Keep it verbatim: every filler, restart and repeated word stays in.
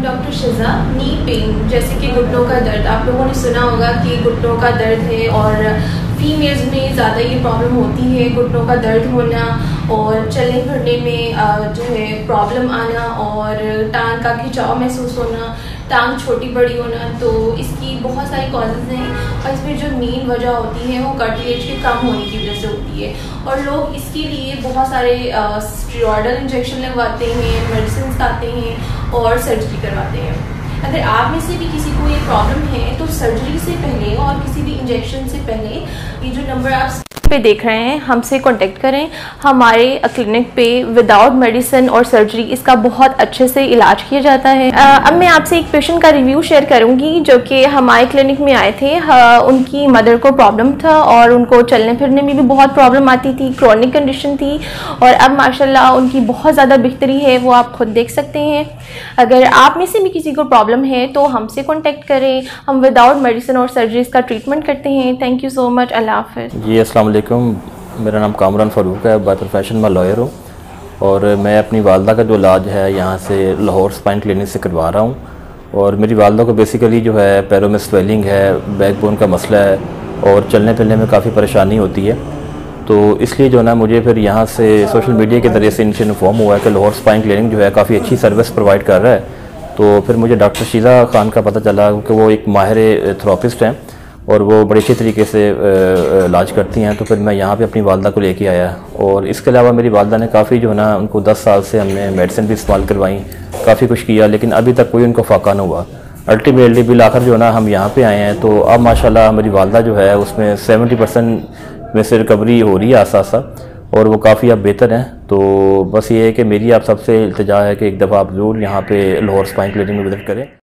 Doctor शिजा। Knee pain जैसे कि घुटनों का दर्द, आप लोगों ने सुना होगा कि घुटनों का दर्द है और फीमेल्स में ज़्यादा ये प्रॉब्लम होती है, घुटनों का दर्द होना और चलने फिरने में जो है प्रॉब्लम आना और टांग का खिंचाव महसूस होना, टांग छोटी बड़ी होना। तो इसकी बहुत सारी कॉजेज़ हैं और इसमें जो मेन वजह होती है वो कार्टिलेज के कम होने की वजह से होती है और लोग इसके लिए बहुत सारे स्टेरॉयडल इंजेक्शन लगवाते हैं, मेडिसिन खाते हैं और सर्जरी करवाते हैं। अगर आप में से भी किसी को ये प्रॉब्लम है तो सर्जरी से पहले और किसी भी इंजेक्शन से पहले ये जो नंबर आप पे देख रहे हैं हमसे कांटेक्ट करें। हमारे क्लिनिक पे विदाउट मेडिसिन और सर्जरी इसका बहुत अच्छे से इलाज किया जाता है। आ, अब मैं आपसे एक पेशेंट का रिव्यू शेयर करूंगी जो कि हमारे क्लिनिक में आए थे। आ, उनकी मदर को प्रॉब्लम था और उनको चलने फिरने में भी बहुत प्रॉब्लम आती थी, क्रॉनिक कंडीशन थी और अब माशाल्लाह उनकी बहुत ज़्यादा बेहतरी है, वो आप खुद देख सकते हैं। अगर आप में से भी किसी को प्रॉब्लम है तो हमसे कॉन्टेक्ट करें, हम विदाउट मेडिसिन और सर्जरीज का ट्रीटमेंट करते हैं। Thank you so much. अल्लाह हाफ़िज़। जी अस्सलाम वालेकुम, मेरा नाम कामरान फ़ारूक है, बाय प्रोफेशन मैं लॉयर हूँ और मैं अपनी वालदा का जो इलाज है यहाँ से लाहौर स्पाइन क्लिनिक से करवा रहा हूँ। और मेरी वालदा को बेसिकली जो है पैरों में स्वेलिंग है, बैकबोन का मसला है और चलने फिरने में काफ़ी परेशानी होती है। तो इसलिए जो है ना मुझे फिर यहाँ से सोशल मीडिया के ज़रिए से इनसे इन्फॉर्म हुआ है कि लाहौर स्पाइन क्लिनिक जो है काफ़ी अच्छी सर्विस प्रोवाइड कर रहा है। तो फिर मुझे डॉक्टर शिजा खान का पता चला कि वो एक माहिर थेरेपिस्ट हैं और वो बड़े अच्छे तरीके से इलाज करती हैं। तो फिर मैं यहाँ पे अपनी वालदा को लेके आया और इसके अलावा मेरी वालदा ने काफ़ी जो है ना उनको दस साल से हमने मेडिसिन भी इस्तेमाल करवाई, काफ़ी कुछ किया, लेकिन अभी तक कोई उनको फ़ाका नहीं हुआ। अल्टीमेटली बिल आखिर जो है ना हम यहाँ पे आए हैं तो अब माशाल्लाह मेरी वालदा जो है उसमें सेवेंटी परसेंट में से रिकवरी हो रही है आसा आसा और वो काफ़ी अब बेहतर हैं। तो बस ये है कि मेरी आप सबसे इल्तिजा है कि एक दफ़ा आप ज़रूर यहाँ पे लाहौर स्पाइन क्लिनिक में विज़िट करें।